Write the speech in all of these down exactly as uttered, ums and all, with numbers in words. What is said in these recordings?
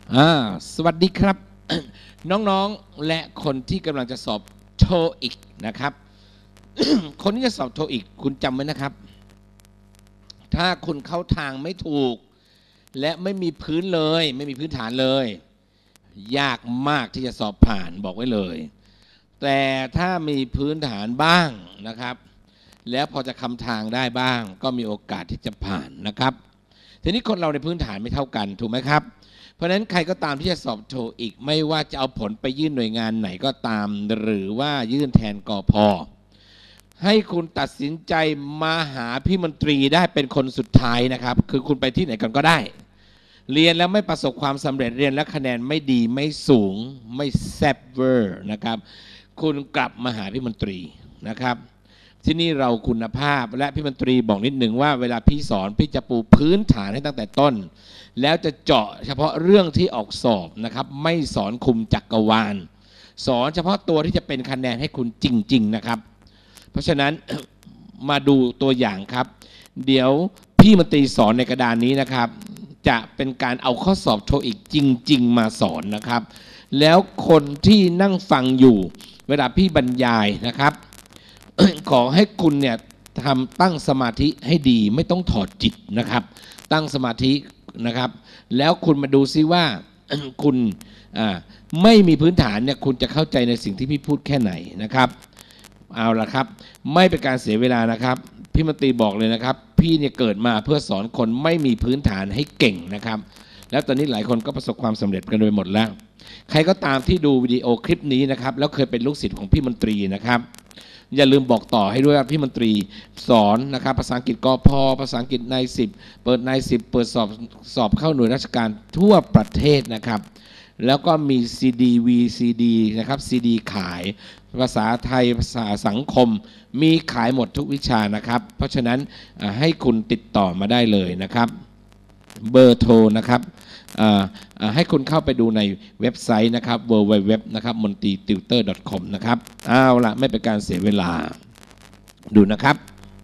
อ่าสวัสดีครับ น้องๆและคนที่กำลังจะสอบโทอีกนะครับ คนที่จะสอบโทอีกคุณจำไว้นะครับถ้าคุณเข้าทางไม่ถูกและไม่มีพื้นเลยไม่มีพื้นฐานเลยยากมากที่จะสอบผ่านบอกไว้เลยแต่ถ้ามีพื้นฐานบ้างนะครับแล้วพอจะคำทางได้บ้างก็มีโอกาสที่จะผ่านนะครับทีนี้คนเราในพื้นฐานไม่เท่ากันถูกไหมครับเพราะฉะนั้นใครก็ตามที่จะสอบโทอีกไม่ว่าจะเอาผลไปยื่นหน่วยงานไหนก็ตามหรือว่ายื่นแทนกพ.ให้คุณตัดสินใจมาหาพี่มนตรีได้เป็นคนสุดท้ายนะครับคือคุณไปที่ไหนกันก็ได้เรียนแล้วไม่ประสบความสำเร็จเรียนแล้วคะแนนไม่ดีไม่สูงไม่แซ่บเวอร์นะครับคุณกลับมาหาพี่มนตรีนะครับที่นี่เราคุณภาพและพี่มนตรีบอกนิดหนึ่งว่าเวลาพี่สอนพี่จะปูพื้นฐานให้ตั้งแต่ต้นแล้วจะเจาะเฉพาะเรื่องที่ออกสอบนะครับไม่สอนคุมจักรวาลสอนเฉพาะตัวที่จะเป็นคะแนนให้คุณจริงๆนะครับเพราะฉะนั้น มาดูตัวอย่างครับเดี๋ยวพี่มนตรีสอนในกระดานนี้นะครับจะเป็นการเอาข้อสอบโทอีกจริงๆมาสอนนะครับแล้วคนที่นั่งฟังอยู่เวลาพี่บรรยายนะครับ ขอให้คุณเนี่ยทำตั้งสมาธิให้ดีไม่ต้องถอดจิตนะครับตั้งสมาธินะครับแล้วคุณมาดูซิว่า คุณไม่มีพื้นฐานเนี่ยคุณจะเข้าใจในสิ่งที่พี่พูดแค่ไหนนะครับเอาละครับไม่เป็นการเสียเวลานะครับพี่มนตรีบอกเลยนะครับพี่เนี่ยเกิดมาเพื่อสอนคนไม่มีพื้นฐานให้เก่งนะครับแล้วตอนนี้หลายคนก็ประสบความสำเร็จกันโดยหมดแล้วใครก็ตามที่ดูวิดีโอคลิปนี้นะครับแล้วเคยเป็นลูกศิษย์ของพี่มนตรีนะครับอย่าลืมบอกต่อให้ด้วยว่าพี่มนตรีสอนนะครับภาษาอังกฤษกพ.ภาษาอังกฤษในสิบเปิดในสิบเปิดสอบสอบเข้าหน่วยราชการทั่วประเทศนะครับแล้วก็มี ซี ดี วี ซี ดี นะครับ ซี ดี ขายภาษาไทยภาษาสังคมมีขายหมดทุกวิชานะครับเพราะฉะนั้นให้คุณติดต่อมาได้เลยนะครับเบอร์โทรนะครับให้คุณเข้าไปดูในเว็บไซต์นะครับ ดับเบิลยู ดับเบิลยู ดับเบิลยู ดอท นะครับ มนตรี ติวเตอร์ ดอท คอม นะครับเอาละไม่เป็นการเสียเวลาดูนะครับ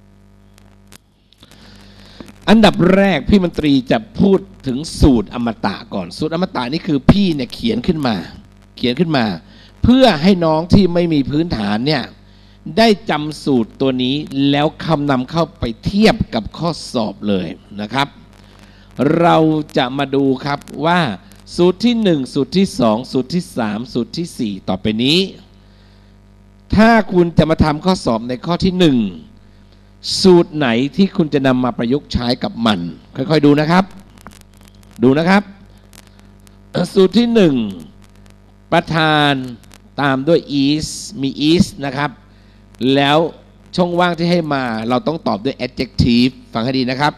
อันดับแรกพี่มนตรีจะพูดถึงสูตรอมตะก่อนสูตรอมตะนี่คือพี่เนี่ยเขียนขึ้นมาเขียนขึ้นมาเพื่อให้น้องที่ไม่มีพื้นฐานเนี่ยได้จำสูตรตัวนี้แล้วคำนำเข้าไปเทียบกับข้อสอบเลยนะครับเราจะมาดูครับว่าสูตรที่หนึ่งสูตรที่สองสูตรที่สามสูตรที่สี่ต่อไปนี้ถ้าคุณจะมาทำข้อสอบในข้อที่หนึ่งสูตรไหนที่คุณจะนำมาประยุกต์ใช้กับมันค่อยๆดูนะครับดูนะครับสูตรที่หนึ่งประธานตามด้วย is มี is นะครับแล้วช่องว่างที่ให้มาเราต้องตอบด้วย adjective ฟังให้ดีนะครับ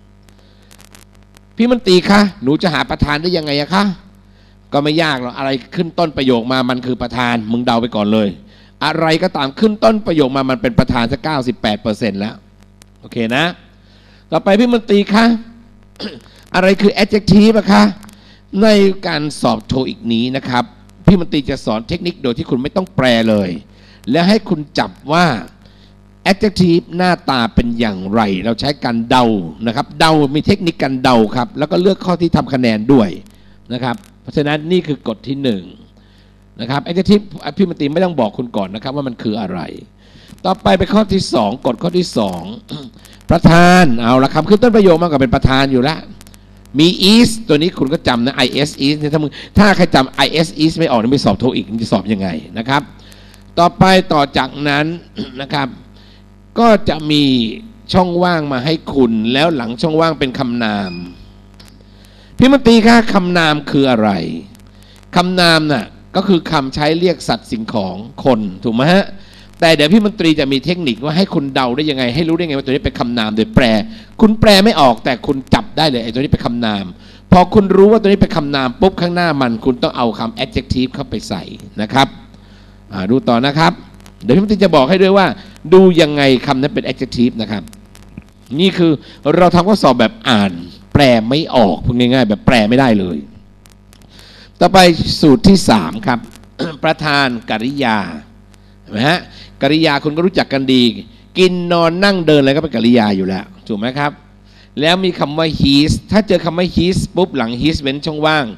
พี่มนตรีคะหนูจะหาประธานได้ยังไงอะคะก็ไม่ยากหรอกอะไรขึ้นต้นประโยคมามันคือประธานมึงเดาไปก่อนเลยอะไรก็ตามขึ้นต้นประโยคมามันเป็นประธานสัก เก้าสิบแปดเปอร์เซ็นต์ แล้วโอเคนะต่อไปพี่มนตรีคะ อะไรคือ adjective อะคะในการสอบโทอีกนี้นะครับพี่มนตรีจะสอนเทคนิคโดยที่คุณไม่ต้องแปลเลยและให้คุณจับว่า adjective หน้าตาเป็นอย่างไรเราใช้การเดานะครับเดามีเทคนิคการเดาครับแล้วก็เลือกข้อที่ทำคะแนนด้วยนะครับเพราะฉะนั้นนี่คือกฎที่หนึ่งนะครับ adjective พี่มนตรีไม่ต้องบอกคุณก่อนนะครับว่ามันคืออะไรต่อไปไปข้อที่สองกฎข้อที่สอง ประธานเอาละคำขึ้นต้นประโยคมากกว่าเป็นประธานอยู่แล้วมี is ตัวนี้คุณก็จำนะ is is ถ้ามึงถ้าใครจำ is is ไม่ออกนี่ไม่สอบโทอีกจะสอบยังไงนะครับต่อไปต่อจากนั้นนะครับก็จะมีช่องว่างมาให้คุณแล้วหลังช่องว่างเป็นคำนามพี่มนตรีคะคำนามคืออะไรคำนามน่ะก็คือคำใช้เรียกสัตว์สิ่งของคนถูกไหมฮะแต่เดี๋ยวพี่มนตรีจะมีเทคนิคว่าให้คุณเดาได้ยังไงให้รู้ได้ไงว่าตัวนี้เป็นคำนามโดยแปลคุณแปลไม่ออกแต่คุณจับได้เลยไอ้ตัวนี้เป็นคำนามพอคุณรู้ว่าตัวนี้เป็นคำนามปุ๊บข้างหน้ามันคุณต้องเอาคำ adjective เข้าไปใส่นะครับดูต่อนะครับเดี๋ยวพี่มนตรีจะบอกให้ด้วยว่าดูยังไงคำนั้นเป็น adjective นะครับนี่คือเราทำข้อสอบแบบอ่านแปลไม่ออกพูดง่ายๆแบบแปลไม่ได้เลยต่อไปสูตรที่สามครับ ประธานกริยาเห็นไหมฮะกริยาคุณก็รู้จักกันดีกินนอนนั่งเดินอะไรก็เป็นกริยาอยู่แล้วถูกไหมครับแล้วมีคำว่า his ถ้าเจอคำว่า his ปุ๊บหลัง his เว้นช่องว่าง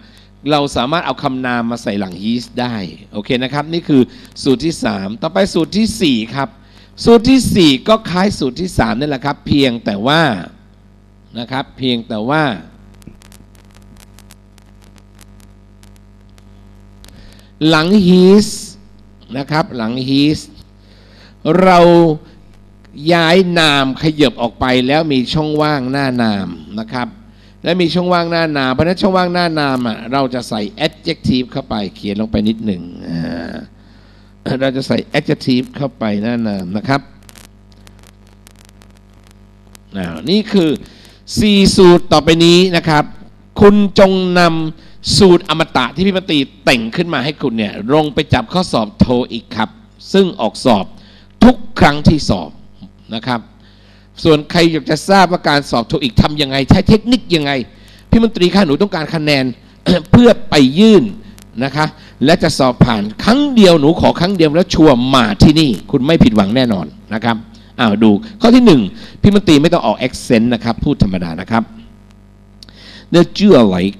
เราสามารถเอาคำนามมาใส่หลัง his ได้โอเคนะครับนี่คือสูตรที่สามต่อไปสูตรที่สี่ครับสูตรที่สี่ก็คล้ายสูตรที่สามนี่แหละครับเพียงแต่ว่านะครับเพียงแต่ว่าหลัง his นะครับหลัง his เราย้ายนามขยับออกไปแล้วมีช่องว่างหน้านามนะครับและมีช่องว่างหน้านามเพราะฉะนั้นช่องว่างหน้านามอ่ะเราจะใส่ adjective เข้าไปเขียนลงไปนิดหนึ่งเราจะใส่ adjective เข้าไปหน้านามนะครับนี่คือสี่สูตรต่อไปนี้นะครับคุณจงนำสูตรอมตะที่พี่มตรีแต่งขึ้นมาให้คุณเนี่ยลงไปจับข้อสอบโทอีกครับซึ่งออกสอบทุกครั้งที่สอบนะครับส่วนใครอยากจะทราบว่าการสอบโทอีกทำยังไงใช้เทคนิคยังไงพี่มนตรีคะหนูต้องการคะแนน เพื่อไปยื่นนะคะและจะสอบผ่านครั้งเดียวหนูขอครั้งเดียวแล้วชัวร์มาที่นี่คุณไม่ผิดหวังแน่นอนนะครับอ้าวดูข้อที่หนึ่งพี่มนตรีไม่ต้องออก accent นะครับพูดธรรมดานะครับ The Jew-like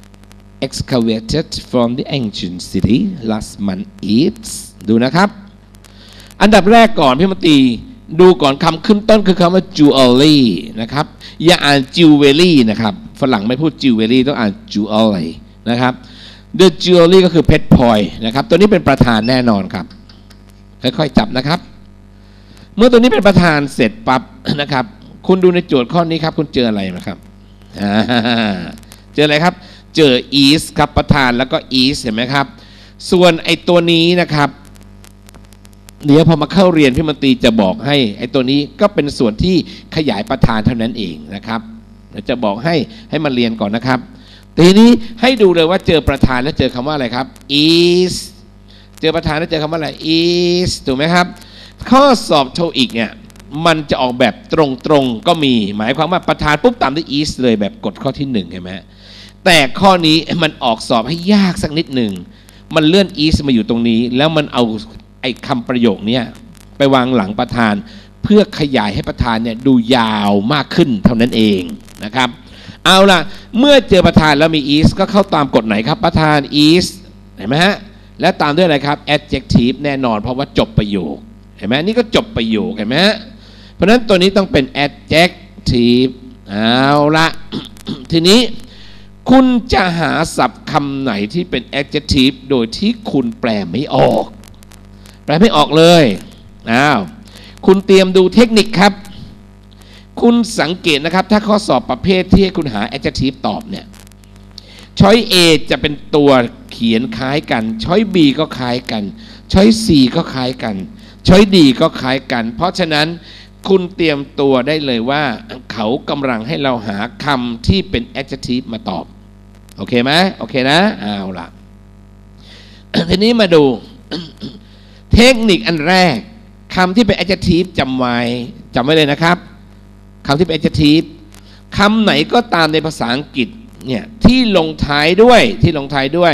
excavated from the ancient city last month is ดูนะครับอันดับแรกก่อนพี่มนตรีดูก่อนคำขึ้นต้นคือคำว่า jewelry นะครับอย่าอ่าน jewelry นะครับฝรั่งไม่พูด jewelry ต้องอ่าน jewelry นะครับ the jewelry ก็คือเพชรพลอยนะครับตัวนี้เป็นประธานแน่นอนครับค่อยๆจับนะครับเมื่อตัวนี้เป็นประธานเสร็จปั๊บนะครับคุณดูในโจทย์ข้อนี้ครับคุณเจออะไรนะครับเจออะไรครับเจอ is ครับประธานแล้วก็ is เห็นไหมครับส่วนไอ้ตัวนี้นะครับเดี๋ยวพอมาเข้าเรียนพี่มนตรีจะบอกให้ไอ้ตัวนี้ก็เป็นส่วนที่ขยายประธานเท่านั้นเองนะครับจะบอกให้ให้มาเรียนก่อนนะครับทีนี้ให้ดูเลยว่าเจอประธานแล้วเจอคำว่าอะไรครับ is เจอประธานแล้วเจอคำว่าอะไร is ถูกไหมครับข้อสอบโทอีกเนี่ยมันจะออกแบบตรงๆก็มีหมายความว่าประธานปุ๊บตามด้วย is เลยแบบกฎข้อที่หนึ่งเห็นไหมแต่ข้อนี้มันออกสอบให้ยากสักนิดหนึ่งมันเลื่อน is มาอยู่ตรงนี้แล้วมันเอาไอ้คำประโยคนี้ไปวางหลังประธานเพื่อขยายให้ประธานเนี่ยดูยาวมากขึ้นเท่านั้นเองนะครับเอาล่ะเมื่อเจอประธานแล้วมี is ก็เข้าตามกฎไหนครับประธาน is เห็นไหมฮะและตามด้วยอะไรครับ adjective แน่นอนเพราะว่าจบประโยคเห็นไหมนี่ก็จบประโยคเห็นไหมฮะเพราะฉะนั้นตัวนี้ต้องเป็น adjective เอาละทีนี้คุณจะหาศัพท์คำไหนที่เป็น adjective โดยที่คุณแปลไม่ออกแปลไม่ออกเลยอ้าวคุณเตรียมดูเทคนิคครับคุณสังเกตนะครับถ้าข้อสอบประเภทที่ให้คุณหา adjective ตอบเนี่ยช้อย A จะเป็นตัวเขียนคล้ายกันช้อย B ก็คล้ายกันช้อย C ก็คล้ายกันช้อย D ก็คล้ายกันเพราะฉะนั้นคุณเตรียมตัวได้เลยว่าเขากำลังให้เราหาคำที่เป็น adjective มาตอบโอเคไหมโอเคนะเอาล่ะ ทีนี้มาดูเทคนิคอันแรกคำที่เป็น adjective จำไว้จำไว้เลยนะครับคำที่เป็น adjective คำไหนก็ตามในภาษาอังกฤษเนี่ยที่ลงท้ายด้วยที่ลงท้ายด้วย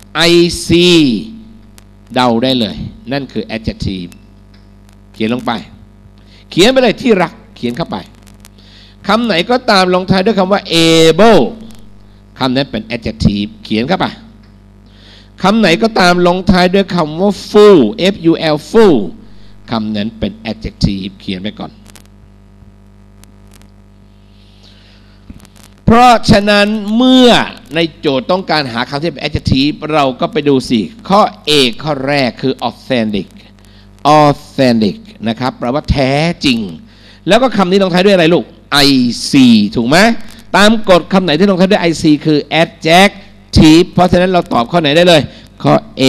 ic เดาได้เลยนั่นคือ adjective เขียนลงไปเขียนไปเลยที่รักเขียนเข้าไปคำไหนก็ตามลงท้ายด้วยคำว่า able คำนั้นเป็น adjective เขียนเข้าไปคำไหนก็ตามลงท้ายด้วยคำว่า full f u l full คำนั้นเป็น adjective เขียนไปก่อนเพราะฉะนั้นเมื่อในโจทย์ต้องการหาคำที่เป็น adjective เราก็ไปดูสิข้อ A ข้อแรกคือ authentic authentic นะครับแปลว่าแท้จริงแล้วก็คำนี้ลงท้ายด้วยอะไรลูก ic ถูกไหมตามกฎคำไหนที่ลงท้ายด้วย ic คือ adjective เพราะฉะนั้นเราตอบข้อไหนได้เลยข้อ A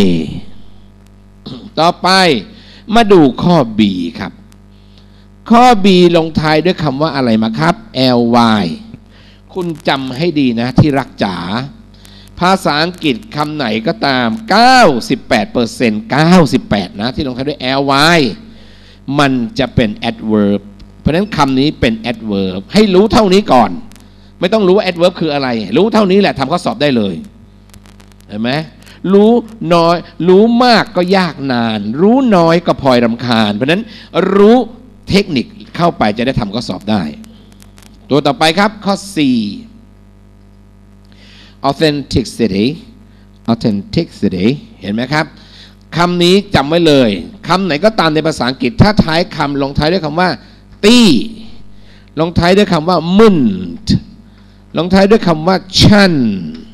ต่อไปมาดูข้อ B ครับข้อ B ลงท้ายด้วยคำว่าอะไรมาครับ ly คุณจำให้ดีนะที่รักจ๋าภาษาอังกฤษคำไหนก็ตาม เก้าสิบแปดเปอร์เซ็นต์ เก้าสิบแปด นะที่ลงท้ายด้วย ly มันจะเป็น adverb เพราะฉะนั้นคำนี้เป็น adverb ให้รู้เท่านี้ก่อนไม่ต้องรู้ว่า adverb คืออะไรรู้เท่านี้แหละทำข้อสอบได้เลยเห็นไหมรู้น้อยรู้มากก็ยากนานรู้น้อยก็พลอยรำคาญเพราะฉะนั้นรู้เทคนิคเข้าไปจะได้ทำข้อสอบได้ตัวต่อไปครับข้อ สี่ authenticity authenticity เห็นไหมครับคำนี้จำไว้เลยคำไหนก็ตามในภาษาอังกฤษถ้าท้ายคำลงท้ายด้วยคำว่าตี้ลงท้ายด้วยคำว่ามุนลงท้ายด้วยคำว่าชัน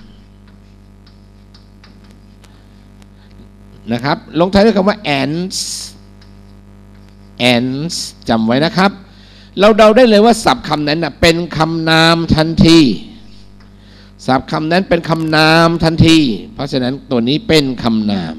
นะครับลงท้ายด้วยคำว่า ends ends จำไว้นะครับเราเดาได้เลยว่าศัพท์คำนั้นนะเป็นคำนามทันทีศัพท์คำนั้นเป็นคำนามทันทีเพราะฉะนั้นตัวนี้เป็นคำนาม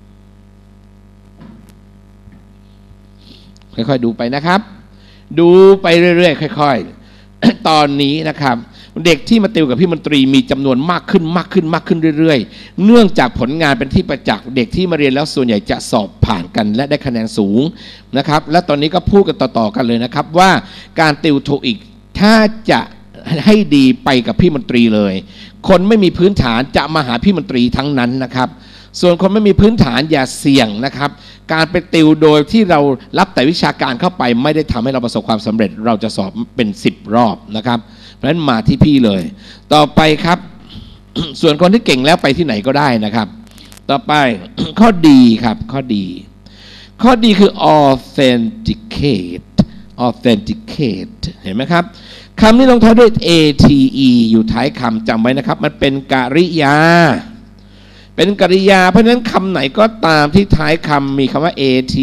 ค่อยๆดูไปนะครับดูไปเรื่อยๆค่อยๆตอนนี้นะครับเด็กที่มาติวกับพี่มนตรีมีจำนวนมากขึ้นมากขึ้นมากขึ้นเรื่อยๆเนื่องจากผลงานเป็นที่ประจักษ์เด็กที่มาเรียนแล้วส่วนใหญ่จะสอบผ่านกันและได้คะแนนสูงนะครับและตอนนี้ก็พูดกันต่อๆกันเลยนะครับว่าการติวโทอีกถ้าจะให้ดีไปกับพี่มนตรีเลยคนไม่มีพื้นฐานจะมาหาพี่มนตรีทั้งนั้นนะครับส่วนคนไม่มีพื้นฐานอย่าเสี่ยงนะครับการไปติวโดยที่เรารับแต่วิชาการเข้าไปไม่ได้ทำให้เราประสบความสำเร็จเราจะสอบเป็นสิบรอบนะครับเพราะฉะนั้นมาที่พี่เลยต่อไปครับ ส่วนคนที่เก่งแล้วไปที่ไหนก็ได้นะครับต่อไป ข้อดีครับข้อดีข้อดีคือ authenticate authenticate เห็นไหมครับคำนี้ลงท้ายด้วย ate อยู่ท้ายคำจำไว้นะครับมันเป็นกริยาเป็นกริยาเพราะฉะนั้นคำไหนก็ตามที่ท้ายคำมีคำว่า ate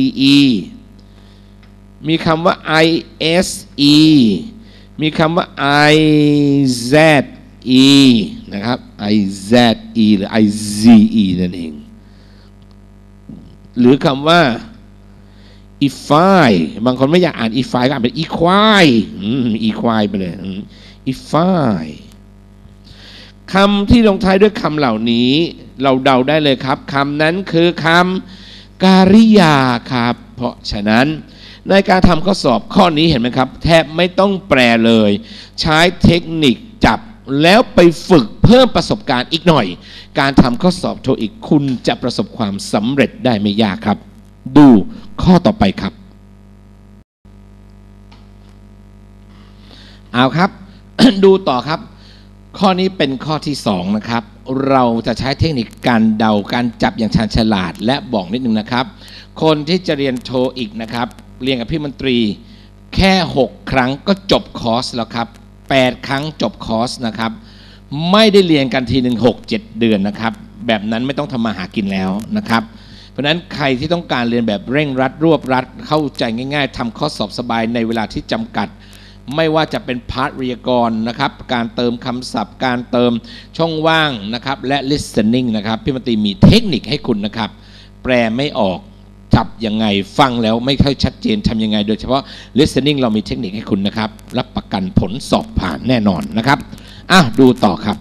มีคำว่า ise มีคำว่า ize นะครับ ize หรือ ize นั่นเองหรือคำว่า ify บางคนไม่อยากอ่าน ify ก็อ่านเป็น equai equai ไปเลย ify คำที่ลงท้ายด้วยคำเหล่านี้เราเดาได้เลยครับคำนั้นคือคำกริยาครับเพราะฉะนั้นในการทำข้อสอบข้อนี้เห็นไหมครับแทบไม่ต้องแปลเลยใช้เทคนิคจับแล้วไปฝึกเพิ่มประสบการณ์อีกหน่อยการทำข้อสอบโทอีกคุณจะประสบความสำเร็จได้ไม่ยากครับดูข้อต่อไปครับเอาครับ ดูต่อครับข้อนี้เป็นข้อที่สองนะครับเราจะใช้เทคนิคการเดาการจับอย่างชาญฉลาดและบอกนิดนึงนะครับคนที่จะเรียนโทอีกนะครับเรียนกับพี่มนตรีแค่หกครั้งก็จบคอร์สแล้วครับแปดครั้งจบคอร์สนะครับไม่ได้เรียนกันทีหนึ่ง หก เจ็ด เดือนนะครับแบบนั้นไม่ต้องทำมาหากินแล้วนะครับเพราะฉะนั้นใครที่ต้องการเรียนแบบเร่งรัดรวบรัดเข้าใจง่ายๆทำข้อสอบสบายในเวลาที่จำกัดไม่ว่าจะเป็นพาร์ทไวยากรณ์นะครับการเติมคำศัพท์การเติมช่องว่างนะครับและ listening นะครับพี่มนตรีมีเทคนิคให้คุณนะครับแปลไม่ออกจับยังไงฟังแล้วไม่ค่อยชัดเจนทำยังไงโดยเฉพาะ listening เรามีเทคนิคให้คุณนะครับรับประกันผลสอบผ่านแน่นอนนะครับอ่ะดูต่อครับ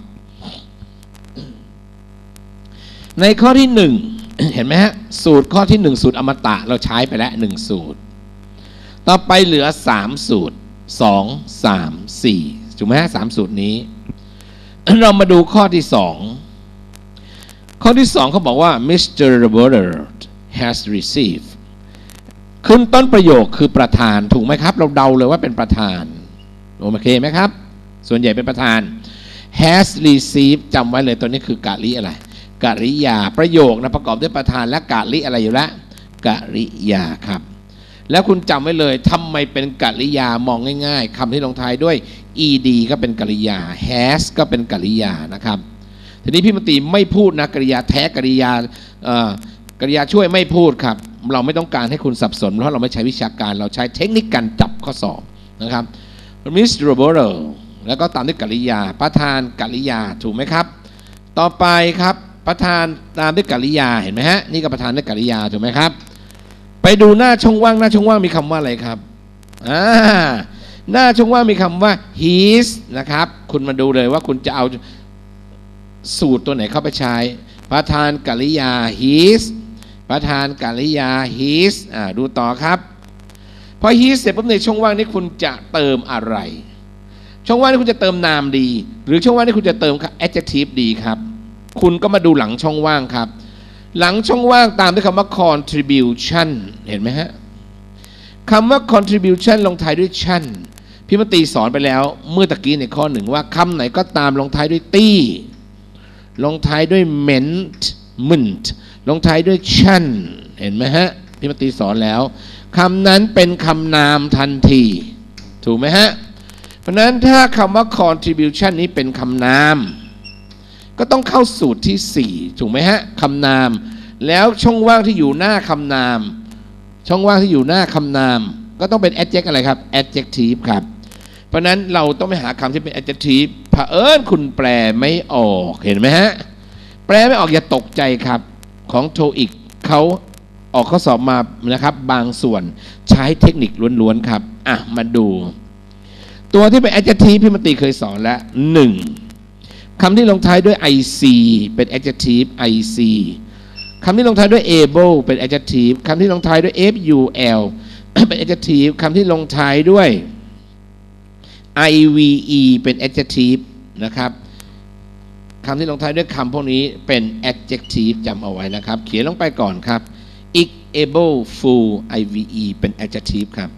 ในข้อที่หนึ่ง เห็นไหมฮะสูตรข้อที่หนึ่งสูตรอมตะเราใช้ไปแล้วหนึ่งสูตรต่อไปเหลือสามสูตรสอง สาม สี่ถูกไหมฮะสามสูตรนี้ เรามาดูข้อที่สองข้อที่สองเขาบอกว่า มิสเตอร์ Robert has received ขึ้นต้นประโยคคือประธานถูกไหมครับเราเดาเลยว่าเป็นประธานโอเคไหมครับส่วนใหญ่เป็นประธาน has received จำไว้เลยตัวนี้คือกริอะไรกริยาประโยคนะประกอบด้วยประธานและกริอะไรอยู่แล้วกริยาครับแล้วคุณจำไว้เลยทำไมเป็นกริยามองง่ายๆคำที่ลงท้ายด้วย ed ก็เป็นกริยา has ก็เป็นกริยานะครับทีนี้พี่มนตรีไม่พูดนะกริยาแท้กริยากริยาช่วยไม่พูดครับเราไม่ต้องการให้คุณสับสนเพราะเราไม่ใช้วิชาการเราใช้เทคนิคการจับข้อสอบนะครับ มิสเตอร์ Roberto แล้วก็ตามด้วยกริยาประธานกริยาถูกไหมครับต่อไปครับประธานตามด้วยกริยาเห็นไหมฮะนี่ก็ประธานด้วยกริยาถูกไหมครับไปดูหน้าช่องว่างหน้าช่องว่างมีคำว่าอะไรครับอ่าหน้าช่องว่างมีคำว่า his นะครับคุณมาดูเลยว่าคุณจะเอาสูตรตัวไหนเข้าไปใช้ประธานกริยา his ประธานกริยา his อ่าดูต่อครับพอ his เสร็จปุ๊บในช่องว่างนี้คุณจะเติมอะไรช่องว่างนี้คุณจะเติมนามดีหรือช่องว่างนี้คุณจะเติม adjective ดีครับคุณก็มาดูหลังช่องว่างครับหลังช่องว่างตามด้วยคำว่า contribution เห็นไหมฮะคำว่า contribution ลงท้ายด้วย tion พี่มนตรีสอนไปแล้วเมื่อตะกี้ในข้อหนึ่งว่าคำไหนก็ตามลงท้ายด้วยตี้ลงท้ายด้วย ment mint ลงท้ายด้วย chan เห็นไหมฮะพี่มตรีสอนแล้วคำนั้นเป็นคำนามทันทีถูกไหมฮะเพราะนั้นถ้าคำว่า contribution นี้เป็นคำนามก็ต้องเข้าสูตรที่สี่ถูกไหมฮะคำนามแล้วช่องว่างที่อยู่หน้าคำนามช่องว่างที่อยู่หน้าคำนามก็ต้องเป็น adjective อะไรครับ adjective ครับเพราะนั้นเราต้องไปหาคำที่เป็น adjective เผอิญคุณแปลไม่ออกเห็นไหมฮะแปลไม่ออกอย่าตกใจครับของ โทอีก เขาออกข้อสอบมานะครับบางส่วนใช้เทคนิคล้วนๆครับอ่ะมาดูตัวที่เป็น adjective พี่มตรีเคยสอนแล้วหนึ่งคำที่ลงท้ายด้วย ic เป็น adjective ic คำที่ลงท้ายด้วย able เป็น adjective คำที่ลงท้ายด้วย ful เป็น adjective คำที่ลงท้ายด้วย ive เป็น adjective นะครับคำที่ลงท้ายด้วยคำพวกนี้เป็น adjective จำเอาไว้นะครับเขียนลงไปก่อนครับ ik able full ive เป็น adjective ครับ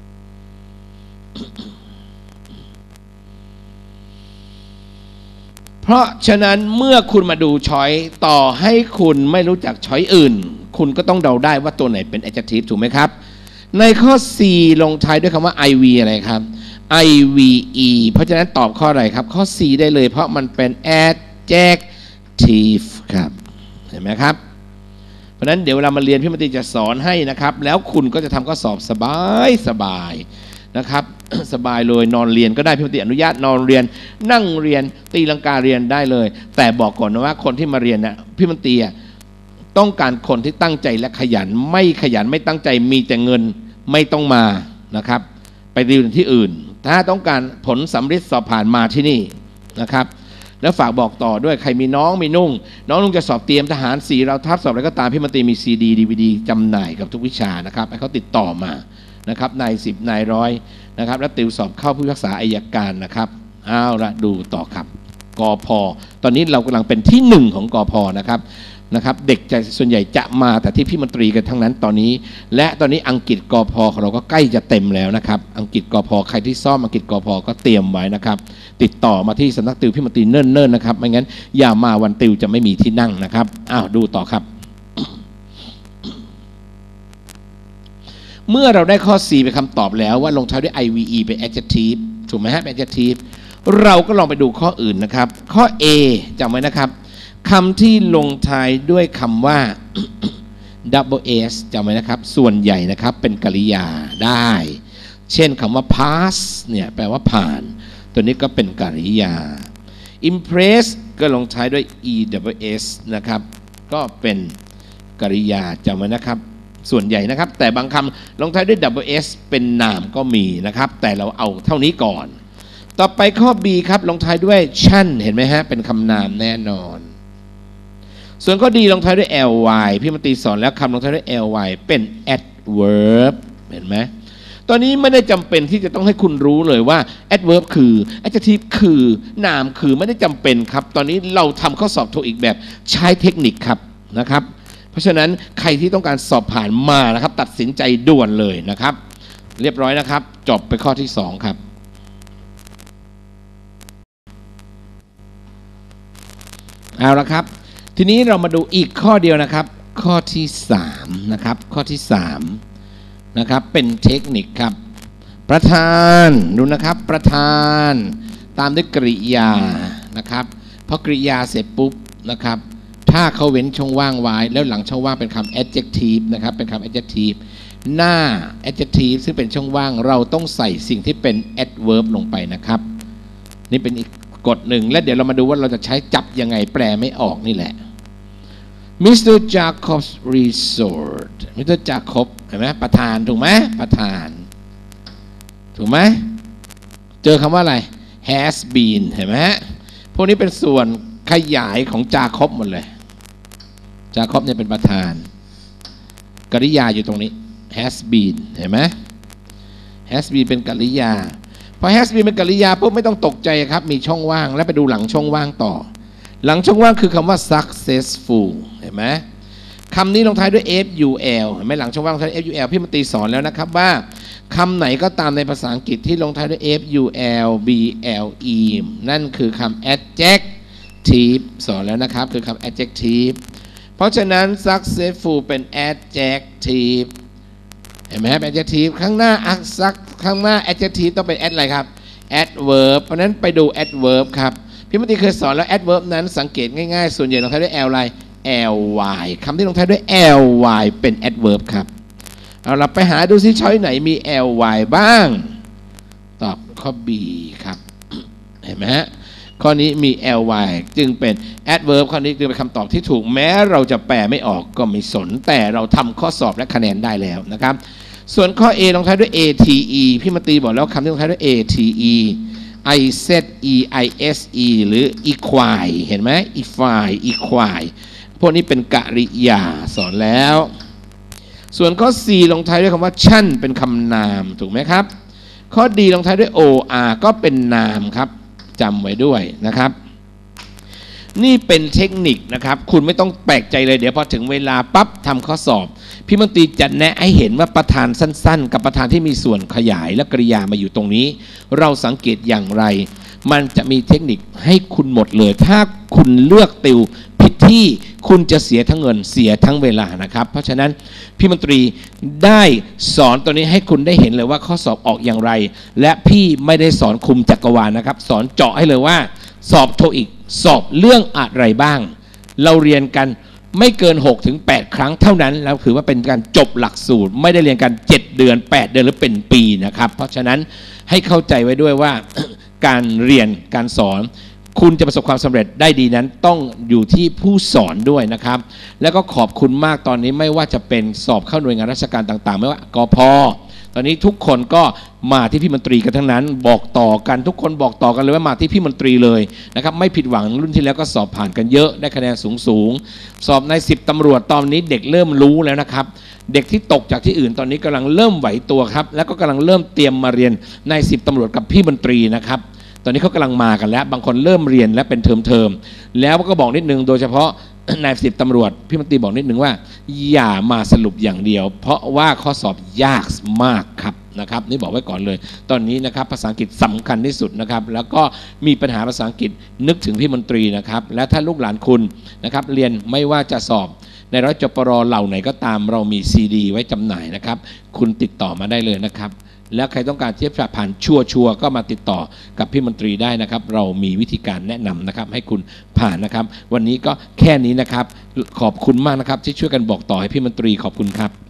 เพราะฉะนั้นเมื่อคุณมาดูช้อยต่อให้คุณไม่รู้จักช้อยอื่นคุณก็ต้องเดาได้ว่าตัวไหนเป็น adjective ถูกไหมครับในข้อ C ลงท้ายด้วยคำว่า iv อะไรครับ ive เพราะฉะนั้นตอบข้ออะไรครับข้อ C ได้เลยเพราะมันเป็น adjective ครับเห็นไหมครับเพราะฉะนั้นเดี๋ยวเวลามาเรียนพี่มตรีจะสอนให้นะครับแล้วคุณก็จะทำข้อสอบสบายสบายนะครับ สบายเลยนอนเรียนก็ได้พี่มตรีอนุญาตนอนเรียนนั่งเรียนตีลังกาเรียนได้เลยแต่บอกก่อนนะว่าคนที่มาเรียนนะพี่มตรีต้องการคนที่ตั้งใจและขยันไม่ขยันไม่ตั้งใจมีแต่เงินไม่ต้องมานะครับไปเรียนที่อื่นถ้าต้องการผลสำเร็จสอบผ่านมาที่นี่นะครับแล้วฝากบอกต่อด้วยใครมีน้องมีนุ่งน้องนุ่งจะสอบเตรียมทหารสีเราทัพสอบอะไรก็ตามพี่มตรีมีซีดีดีวีดีจำหน่ายกับทุกวิชานะครับให้เขาติดต่อมานะครับนายสิบนายร้อยนะครับแล้วติวสอบเข้าผู้พิพากษาอัยการนะครับเอาละดูต่อครับกพ.ตอนนี้เรากำลังเป็นที่หนึ่งของกพ.นะครับนะครับเด็กจะส่วนใหญ่จะมาแต่ที่พี่มนตรีกันทั้งนั้นตอนนี้และตอนนี้อังกฤษกพ.ของเราก็ใกล้จะเต็มแล้วนะครับอังกฤษกพ.ใครที่ซ่อมอังกฤษกพ.ก็เตรียมไว้นะครับติดต่อมาที่สำนักติวพี่มนตรีเนิ่นๆนะครับไม่งั้นอย่ามาวันติวจะไม่มีที่นั่งนะครับอ้าวดูต่อครับ เมื่อเราได้ข้อ C เป็นคำตอบแล้วว่าลงท้ายด้วย ive เป็น adjective ถูกไหมฮะเป็น adjective เราก็ลองไปดูข้ออื่นนะครับข้อ A จำไว้นะครับคำที่ลงท้ายด้วยคำว่า double s จำไว้นะครับส่วนใหญ่นะครับเป็นกริยาได้เช่นคำว่า pass เนี่ยแปลว่าผ่านตัวนี้ก็เป็นกริยา impress ก็ลงท้ายด้วย ews นะครับก็เป็นกริยาจำไว้นะครับส่วนใหญ่นะครับแต่บางคำลงท้ายด้วย ws เป็นนามก็มีนะครับแต่เราเอาเท่านี้ก่อนต่อไปข้อ B ครับลงท้ายด้วย chan เห็นไหมฮะเป็นคำนามแน่นอนส่วนข้อ D ลงท้ายด้วย ly พี่มนตรีสอนแล้วคำลงท้ายด้วย ly เป็น adverb เห็นไหมตอนนี้ไม่ได้จำเป็นที่จะต้องให้คุณรู้เลยว่า adverb คือ adjective คือนามคือไม่ได้จำเป็นครับตอนนี้เราทำข้อสอบโทอีกแบบใช้เทคนิคครับนะครับเพราะฉะนั้นใครที่ต้องการสอบผ่านมานะครับตัดสินใจด่วนเลยนะครับเรียบร้อยนะครับจบไปข้อที่สองครับเอาละครับทีนี้เรามาดูอีกข้อเดียวนะครับข้อที่สามนะครับข้อที่สามนะครับเป็นเทคนิคครับประธานดูนะครับประธานตามด้วยกริยานะครับพอกริยาเสร็จปุ๊บนะครับถ้าเขาเว้นช่องว่างไว้แล้วหลังช่องว่างเป็นคำ adjective นะครับเป็นคำ adjective หน้า adjective ซึ่งเป็นช่องว่างเราต้องใส่สิ่งที่เป็น adverb ลงไปนะครับนี่เป็นอีกกฎหนึ่งและเดี๋ยวเรามาดูว่าเราจะใช้จับยังไงแปลไม่ออกนี่แหละ มิสเตอร์ Jacob's Resort มิสเตอร์ Jacob เห็นไหมประธานถูกไหมประธานถูกไหมเจอคำว่าอะไร has been เห็นไหมพวกนี้เป็นส่วนขยายของจาคอบหมดเลยจาคอบเนี่ยเป็นประธานกริยาอยู่ตรงนี้ has been เห็นไหม has been เป็นกริยาพอ has been เป็นกริยาปุ๊บไม่ต้องตกใจครับมีช่องว่างแล้วไปดูหลังช่องว่างต่อหลังช่องว่างคือคำว่า successful เห็นไหมคำนี้ลงท้ายด้วย ful เห็นไหมหลังช่องว่างลงท้ายด้วย ful พี่มนตรีสอนแล้วนะครับว่าคำไหนก็ตามในภาษาอังกฤษที่ลงท้ายด้วย ful ble นั่นคือคำ adjective adjective สอนแล้วนะครับคือคำ adjective เพราะฉะนั้น successful เป็น adjective เห็นไหมครับ adjective ข้างหน้า ข้างหน้า adjective ต้องเป็น add อะไรครับ adverb เพราะนั้นไปดู adverb ครับพี่มติเคยสอนแล้ว adverb นั้นสังเกตง่ายๆส่วนใหญ่ลงท้ายด้วย l อะไร ly คำที่ลงท้ายด้วย ly เป็น adverb ครับเอาเราไปหาดูซิช้อยไหนมี ly บ้างตอบข้อ B ครับเห็นไหมฮะข้อนี้มี ly จึงเป็น adverb ข้อนี้จึงเป็นคำตอบที่ถูกแม้เราจะแปลไม่ออกก็ไม่สนแต่เราทำข้อสอบและคะแนนได้แล้วนะครับส่วนข้อ A ลงท้ายด้วย ate พี่มาตีบอกแล้วคำที่ลงท้ายด้วย ate i z e i s e หรือ equine เห็นไหม equine equine พวกนี้เป็นกริยาสอนแล้วส่วนข้อ C ลงท้ายด้วยคำว่าชั่นเป็นคำนามถูกไหมครับข้อ D ลงท้ายด้วย or ก็เป็นนามครับจำไว้ด้วยนะครับนี่เป็นเทคนิคนะครับคุณไม่ต้องแปลกใจเลยเดี๋ยวพอถึงเวลาปั๊บทำข้อสอบพี่มนตรีจะแนะให้เห็นว่าประธานสั้นๆกับประธานที่มีส่วนขยายและกริยามาอยู่ตรงนี้เราสังเกตอย่างไรมันจะมีเทคนิคให้คุณหมดเลยถ้าคุณเลือกติวผิดที่คุณจะเสียทั้งเงินเสียทั้งเวลานะครับเพราะฉะนั้นพี่มนตรีได้สอนตัวนี้ให้คุณได้เห็นเลยว่าข้อสอบออกอย่างไรและพี่ไม่ได้สอนคุมจักรวาลนะครับสอนเจาะให้เลยว่าสอบโทอีกสอบเรื่องอะไรบ้างเราเรียนกันไม่เกิน หกถึงแปด ครั้งเท่านั้นแล้วถือว่าเป็นการจบหลักสูตรไม่ได้เรียนกันเจ็ดเดือนแปดเดือนหรือเป็นปีนะครับเพราะฉะนั้นให้เข้าใจไว้ด้วยว่า การเรียนการสอนคุณจะประสบความสำเร็จได้ดีนั้นต้องอยู่ที่ผู้สอนด้วยนะครับแล้วก็ขอบคุณมากตอนนี้ไม่ว่าจะเป็นสอบเข้าหน่วยงานราชการต่างๆไม่ว่ากพ.ตอนนี้ทุกคนก็มาที่พี่มนตรีกันทั้งนั้นบอกต่อกันทุกคนบอกต่อกันเลยว่ามาที่พี่มนตรีเลยนะครับไม่ผิดหวังรุ่นที่แล้วก็สอบผ่านกันเยอะได้คะแนนสูงๆสอบในสิบตำรวจตอนนี้เด็กเริ่มรู้แล้วนะครับเด็กที่ตกจากที่อื่นตอนนี้กำลังเริ่มไหวตัวครับแล้วก็กำลังเริ่มเตรียมมาเรียนในสิบตำรวจกับพี่มนตรีนะครับตอนนี้เขากำลังมากันแล้วบางคนเริ่มเรียนและเป็นเทอมเทอมแล้วก็บอกนิดนึงโดยเฉพาะนายสิบตำรวจพี่มนตรีบอกนิดนึงว่าอย่ามาสรุปอย่างเดียวเพราะว่าข้อสอบยากมากครับนะครับนี่บอกไว้ก่อนเลยตอนนี้นะครับภาษาอังกฤษสำคัญที่สุดนะครับแล้วก็มีปัญหาภาษาอังกฤษนึกถึงพี่มนตรีนะครับและถ้าลูกหลานคุณนะครับเรียนไม่ว่าจะสอบในร้อยจปรเหล่าไหนก็ตามเรามีซีดีไว้จำหน่ายนะครับคุณติดต่อมาได้เลยนะครับแล้วใครต้องการเทียบผ่านชัวชัวก็มาติดต่อกับพี่มนตรีได้นะครับเรามีวิธีการแนะนำนะครับให้คุณผ่านนะครับวันนี้ก็แค่นี้นะครับขอบคุณมากนะครับที่ช่วยกันบอกต่อให้พี่มนตรีขอบคุณครับ